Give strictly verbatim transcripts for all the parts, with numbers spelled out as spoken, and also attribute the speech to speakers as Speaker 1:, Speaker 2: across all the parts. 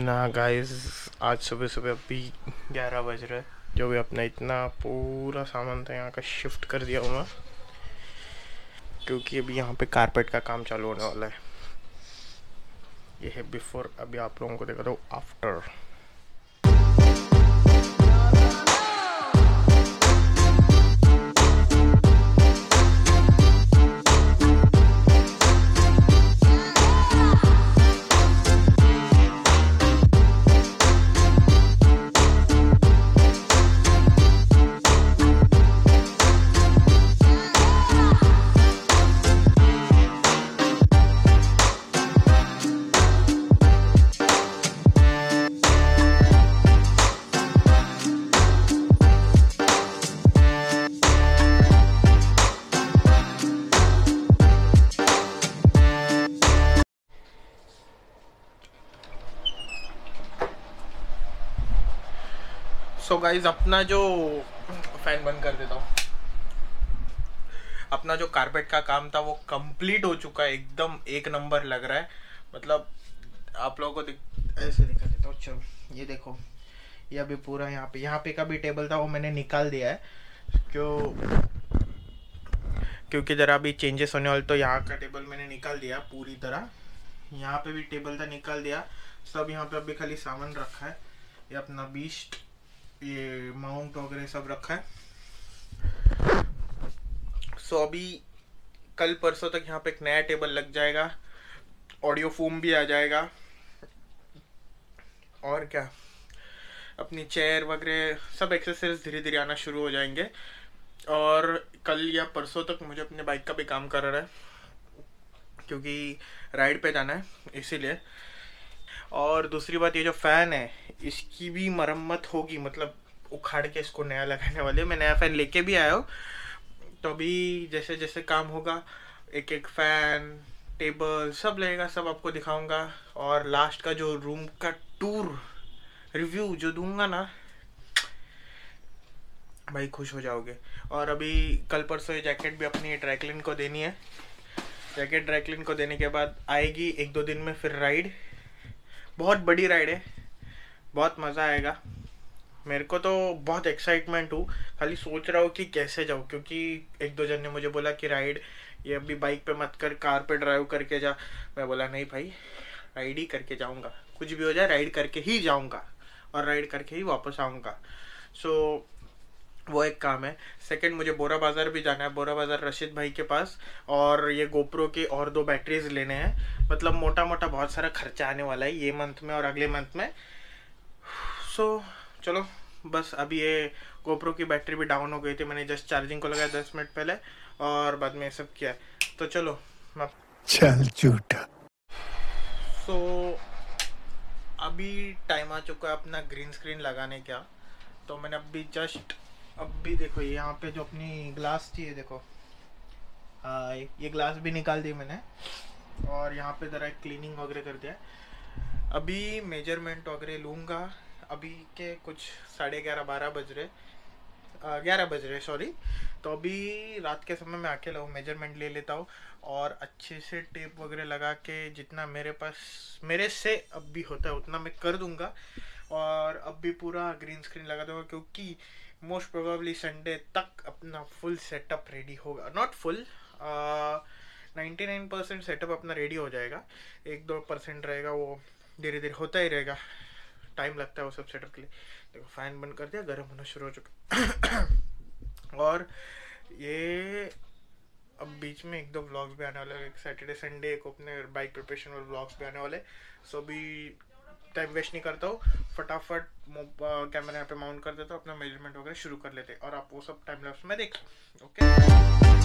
Speaker 1: ना गाइस, आज सुबह सुबह अभी ग्यारह बज रहे हैं। जो भी अपना इतना पूरा सामान था यहाँ का शिफ्ट कर दिया हूँ मैं, क्योंकि अभी यहाँ पे कारपेट का काम चालू होने वाला है। ये है बिफोर, अभी आप लोगों को देखा दो आफ्टर। सो गाइज, अपना जो फैन बंद कर देता हूँ। अपना जो कारपेट का काम था वो कंप्लीट हो चुका है, एकदम एक नंबर लग रहा है। मतलब आप लोगों को दिख, ऐसे दिखा देता हूँ। चलो ये देखो, ये अभी पूरा यहाँ पे यहाँ पे का भी टेबल था वो मैंने निकाल दिया है, क्यों क्योंकि ज़रा अभी चेंजेस होने वाले। तो यहाँ का टेबल मैंने निकाल दिया पूरी तरह, यहाँ पे भी टेबल था निकाल दिया सब। यहाँ पे अभी खाली सामान रखा है, ये अपना बीस्ट, ये माउंट वगैरह सब रखा है। सो अभी कल परसों तक यहाँ पे एक नया टेबल लग जाएगा, ऑडियो फोम भी आ जाएगा, और क्या अपनी चेयर वगैरह सब एक्सेसरीज धीरे धीरे आना शुरू हो जाएंगे। और कल या परसों तक मुझे अपने बाइक का भी काम कर रहा है, क्योंकि राइड पे जाना है इसीलिए। और दूसरी बात, ये जो फ़ैन है इसकी भी मरम्मत होगी, मतलब उखाड़ के इसको नया लगाने वाले। मैं नया फ़ैन लेके भी आया हूँ, तो अभी जैसे जैसे काम होगा एक एक फ़ैन, टेबल सब लगेगा, सब आपको दिखाऊंगा। और लास्ट का जो रूम का टूर रिव्यू जो दूंगा ना भाई, खुश हो जाओगे। और अभी कल परसों ये जैकेट भी अपनी ड्राइक्लीन को देनी है। जैकेट ड्राइक्लीन को देने के बाद आएगी एक दो दिन में फिर राइड। बहुत बड़ी राइड है, बहुत मज़ा आएगा। मेरे को तो बहुत एक्साइटमेंट हूँ, खाली सोच रहा हूँ कि कैसे जाऊँ, क्योंकि एक दो जन ने मुझे बोला कि राइड ये अभी बाइक पे मत कर, कार पे ड्राइव करके जा। मैं बोला नहीं भाई, राइड ही करके जाऊँगा, कुछ भी हो जाए राइड करके ही जाऊँगा और राइड करके ही वापस आऊँगा। सो वो एक काम है। सेकंड, मुझे बोरा बाज़ार भी जाना है, बोरा बाज़ार रशीद भाई के पास, और ये गोप्रो के और दो बैटरीज लेने हैं। मतलब मोटा मोटा बहुत सारा खर्चा आने वाला है ये मंथ में और अगले मंथ में। सो चलो, बस अभी ये गोप्रो की बैटरी भी डाउन हो गई थी, मैंने जस्ट चार्जिंग को लगाया दस मिनट पहले और बाद में सब किया। तो चलो मैं
Speaker 2: चल झूठा।
Speaker 1: सो अभी टाइम आ चुका है अपना ग्रीन स्क्रीन लगाने का। तो मैंने अभी जस्ट अभी देखो, यहाँ पे जो अपनी ग्लास थी, ये देखो, हाँ ये ग्लास भी निकाल दी मैंने, और यहाँ पे ज़रा क्लीनिंग वगैरह कर दिया। अभी मेजरमेंट वगैरह लूँगा। अभी के कुछ साढ़े ग्यारह बारह बज रहे ग्यारह बज रहे सॉरी। तो अभी रात के समय में आके लाऊँ, मेजरमेंट ले लेता हूँ और अच्छे से टेप वगैरह लगा के जितना मेरे पास मेरे से अब भी होता है उतना मैं कर दूँगा। और अब भी पूरा ग्रीन स्क्रीन लगा दूँगा, क्योंकि मोस्ट प्रोबेबली संडे तक अपना फुल सेटअप रेडी होगा। Not full, ninety nine percent setup अपना रेडी हो जाएगा, एक दो परसेंट रहेगा, वो धीरे धीरे होता ही रहेगा, टाइम लगता है वो सब सेटअप के लिए। देखो फ़ैन बंद कर दिया, गर्म होना शुरू हो चुका। और ये अब बीच में एक दो व्लॉग्स भी आने वाले, एक सैटरडे संडे को अपने बाइक प्रिपरेशन वाले व्लॉग्स भी आने वाले। सो अभी टाइम वेस्ट नहीं करता हूँ, फटाफट कैमरा यहाँ पे माउंट कर देता हूँ, अपना मेजरमेंट वगैरह शुरू कर लेते हैं और आप वो सब टाइम लैप्स में देख लो। ओके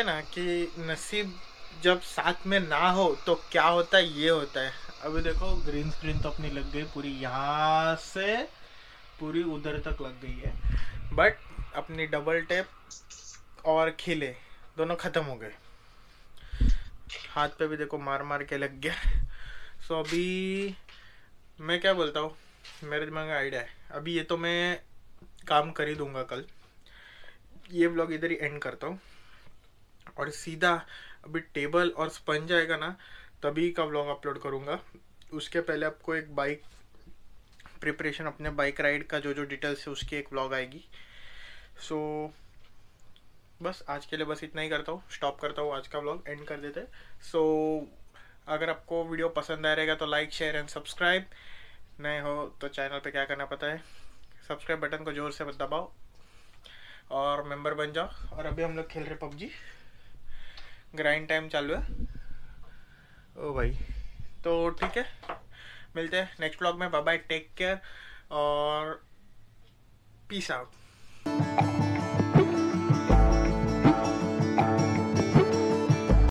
Speaker 1: हैं ना कि नसीब जब साथ में ना हो तो क्या होता है, ये होता है। अभी देखो ग्रीन स्क्रीन तो अपनी लग गई पूरी, यहाँ से पूरी उधर तक लग गई है, बट अपनी डबल टैप और खिले दोनों खत्म हो गए। हाथ पे भी देखो मार मार के लग गया। सो अभी मैं क्या बोलता हूँ, मेरे दिमाग में आइडिया है। अभी ये तो मैं काम कर ही दूंगा कल, ये व्लॉग इधर ही एंड करता हूँ और सीधा अभी टेबल और स्पंज आएगा ना तभी का व्लॉग अपलोड करूँगा। उसके पहले आपको एक बाइक प्रिपरेशन, अपने बाइक राइड का जो जो डिटेल्स है उसकी एक व्लॉग आएगी। सो so, बस आज के लिए बस इतना ही करता हूँ, स्टॉप करता हूँ, आज का व्लॉग एंड कर देते। सो so, अगर आपको वीडियो पसंद आ रहेगा तो लाइक शेयर एंड सब्सक्राइब, नए हो तो चैनल पे क्या करना पता है, सब्सक्राइब बटन को जोर से मत दबाओ और मेंबर बन जाओ। और अभी हम लोग खेल रहे पबजी, ग्राइंड टाइम चालू है ओ भाई। तो ठीक है, मिलते हैं नेक्स्ट व्लॉग में। बाय बाय, टेक केयर और पीस आउट।